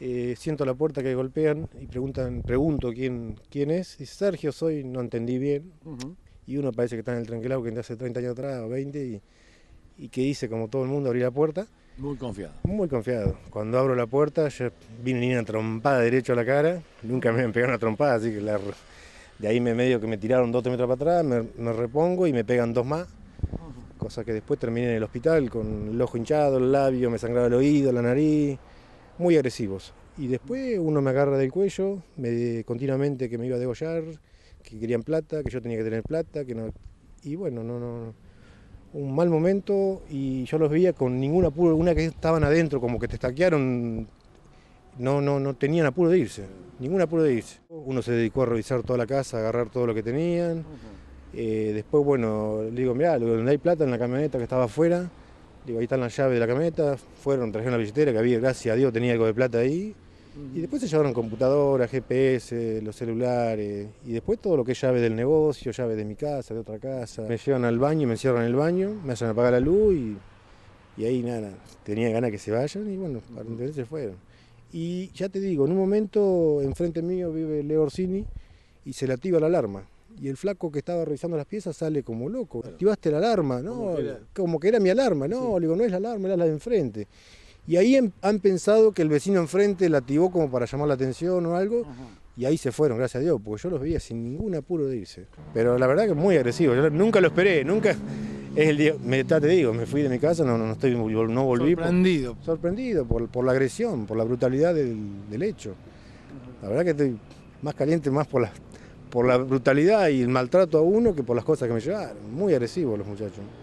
Siento la puerta que golpean y pregunto quién es. Dice, Sergio, soy, no entendí bien. Y uno parece que está en el tranquilado que hace 30 años atrás o 20 y que hice como todo el mundo, abrí la puerta. Muy confiado. Muy confiado. Cuando abro la puerta, ya vine una trompada derecho a la cara. Nunca me habían pegado una trompada, así que de ahí medio que me tiraron 2 o 3 metros para atrás, me repongo y me pegan 2 más. Cosa que después terminé en el hospital con el ojo hinchado, el labio, me sangraba el oído, la nariz. Muy agresivos. Y después uno me agarra del cuello, continuamente que me iba a degollar, que querían plata, que yo tenía que tener plata, que no. Y bueno, no. Un mal momento y yo los veía con ningún apuro, una que estaban adentro, como que te estaquearon, no tenían apuro de irse, ningún apuro de irse. Uno se dedicó a revisar toda la casa, a agarrar todo lo que tenían. Después, bueno, le digo, mirá, donde hay plata en la camioneta que estaba afuera, digo, ahí están las llaves de la camioneta, trajeron la billetera que había, gracias a Dios, tenía algo de plata ahí. Y después se llevaron computadoras, GPS, los celulares, y después todo lo que es llave del negocio, llave de mi casa, de otra casa. Me llevan al baño, me encierran en el baño, me hacen apagar la luz y ahí nada, tenía ganas que se vayan y bueno, para entender se fueron. Y ya te digo, en un momento enfrente mío vive Leo Orsini y se le activa la alarma. Y el flaco que estaba revisando las piezas sale como loco. Activaste la alarma, ¿no? Como que era mi alarma, no, sí. Le digo, no es la alarma, era la de enfrente. Y ahí han pensado que el vecino enfrente la activó como para llamar la atención o algo, y ahí se fueron, gracias a Dios, porque yo los veía sin ningún apuro de irse. Pero la verdad que es muy agresivo, yo nunca lo esperé, nunca. Es el día, te digo, me fui de mi casa, no volví. Sorprendido. Sorprendido por la agresión, por la brutalidad del hecho. La verdad que estoy más caliente más por la brutalidad y el maltrato a uno que por las cosas que me llevaron. Muy agresivos los muchachos.